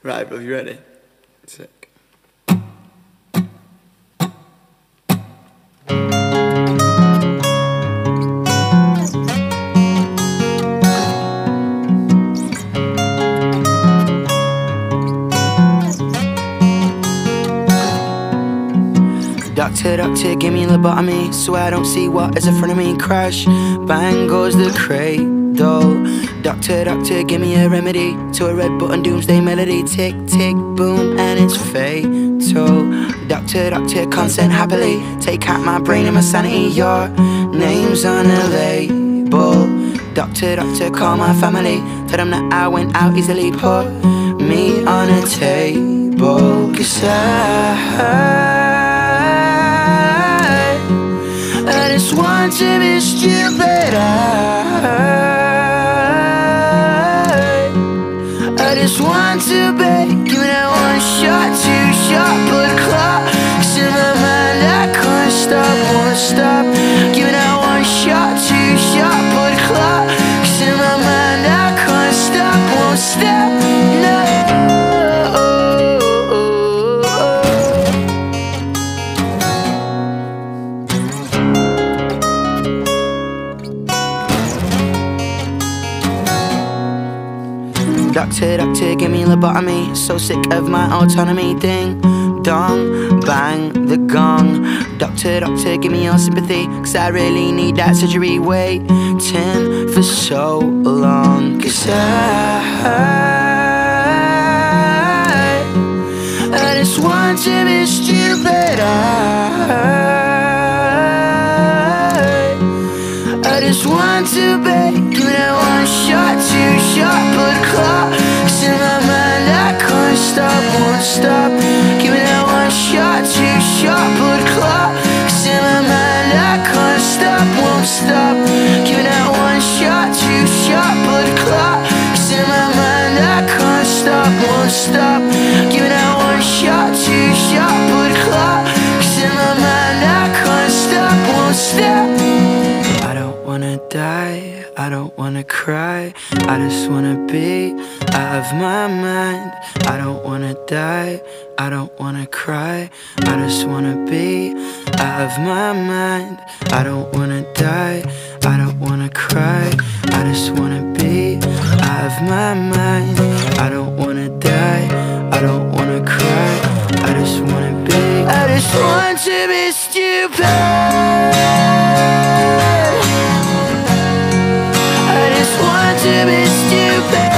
Right, bro, you ready? Sick. Doctor, doctor, give me lobotomy so I don't see what is in front of me. Crash, bang goes the cradle. Doctor, doctor, give me a remedy to a red button doomsday melody. Tick, tick, boom, and it's fatal. Doctor, doctor, consent happily. Take out my brain and my sanity. Your name's on a label. Doctor, doctor, call my family. Tell them that I went out easily. Put me on a table. 'Cause I just want to be stupid. I just want to be. Give me that one shot, two shot, put a clock. 'Cause in my mind I can't stop, won't stop. Give me that one shot, two shot, put a clock. 'Cause in my mind I can't stop, won't stop. No. Doctor, doctor, give me lobotomy. So sick of my autonomy. Ding, dong, bang, the gong. Doctor, doctor, give me your sympathy. 'Cause I really need that surgery. Waiting for so long. 'Cause I just want to be stupid. I just want to be. Give me that one shot, two shot, put a clock. 'Cause in my mind I can't stop, won't stop. Give me that one shot, two shot, put a clock. 'Cause in my mind I can't stop, won't stop. Give me that one shot, two shot, put a clock. 'Cause in my mind I can't stop, won't stop. Give me that one shot, two shot, put a clock. 'Cause in my mind I can't stop, won't stop. I don't wanna die, I don't wanna cry. I just wanna be out of my mind. I don't wanna die, I don't wanna cry. I just wanna be out of my mind. I don't wanna die, I don't wanna cry. I just wanna be out of my mind. I don't wanna die, I don't wanna cry. I just wanna be. I just want to be stupid. To be stupid.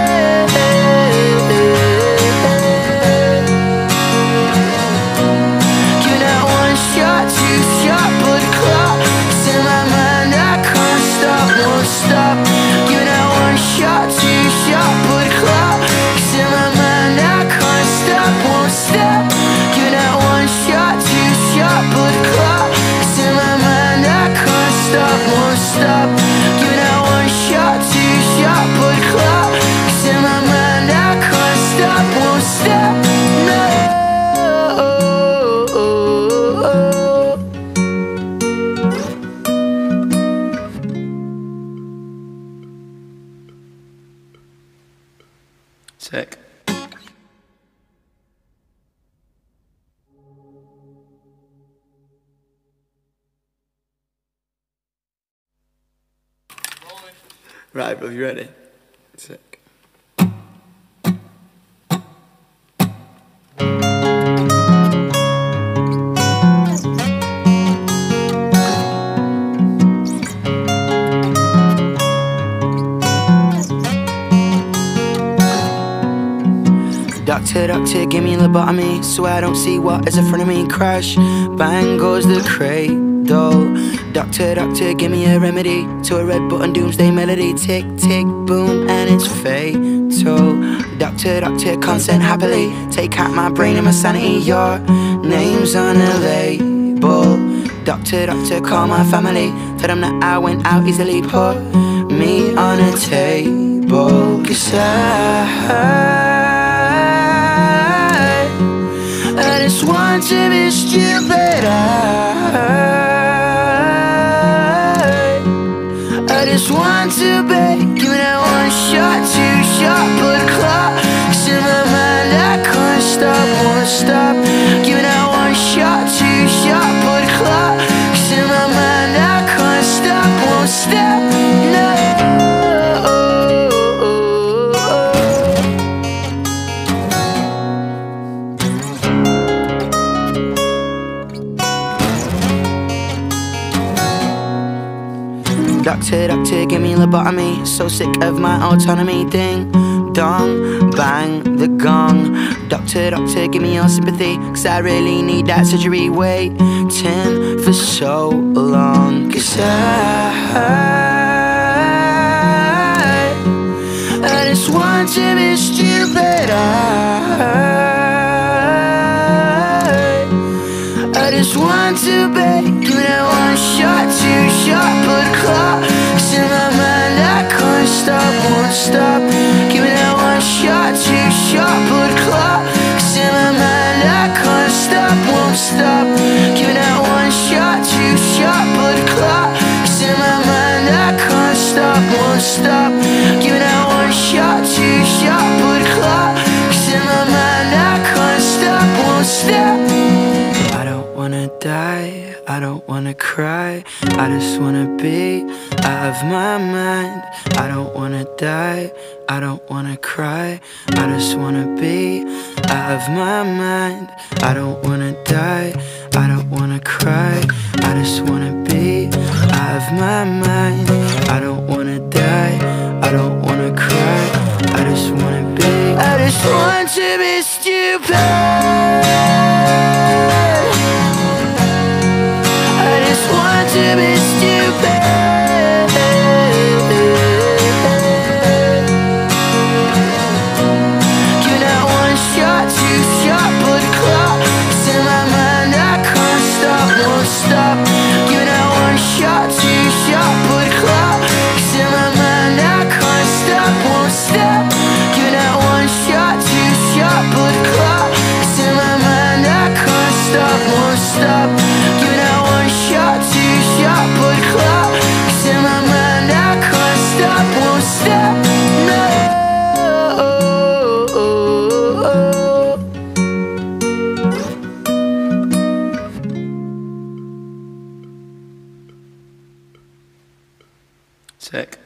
Give me that one shot, two shot, put a clock. 'Cause in my mind I can't stop, won't stop. Give me that one shot, two shot, put a clock. 'Cause in my mind I can't stop, won't stop. Give me that one shot, two shot, put a clock. 'Cause in my mind I can't stop, won't stop. Give me that one shot, two shot, put a clock. 'Cause in my mind I can't stop, won't stop. No. Sick. Right, bro, you ready? Sick. Doctor, doctor, give me lobotomy so I don't see what is in front of me. Crash, bang goes the cradle. Doctor, doctor, give me a remedy to a red button doomsday melody. Tick, tick, boom, and it's fatal. Doctor, doctor, consent happily. Take out my brain and my sanity. Your name's on a label. Doctor, doctor, call my family. Tell them that I went out easily. Put me on a table. 'Cause I just want to be stupid. I just want to be. Give me that one shot, two shot, put a clock. 'Cause in my mind doctor, give me lobotomy. So sick of my autonomy. Ding dong, bang the gong. Doctor, give me your sympathy, cause I really need that surgery. Waiting for so long, cause I just want to be stupid. I just want to beg. Give me that one shot, two shot, put clocks in my mind. I can't stop, won't stop. Give me that one shot, two shot, put clocks in my mind. I can't stop, won't stop. Give me that one shot, two shot, put clocks in my mind. I can't stop, won't stop. Give me that one shot, two shot, put clocks in my mind. I can't stop, won't stop. I don't wanna die, I don't wanna cry, I just wanna be out of my mind. I don't wanna die, I don't wanna cry, I just wanna be out of my mind. I don't wanna die, I don't wanna cry, I just wanna be out of my mind. I don't wanna die, I don't wanna cry, I just wanna be. I just want to be stupid. To be stupid. Give me that one shot, two shot, put clocks in my mind. I can't stop, won't stop. Give me that one shot, two shot, put clocks in my mind. I can't stop, won't stop. Give me that one shot, two shot, put clocks in my mind. I can't stop, won't stop. Give me that one shot, two shot, put clocks in my mind. I can't stop, won't stop. No. Sick.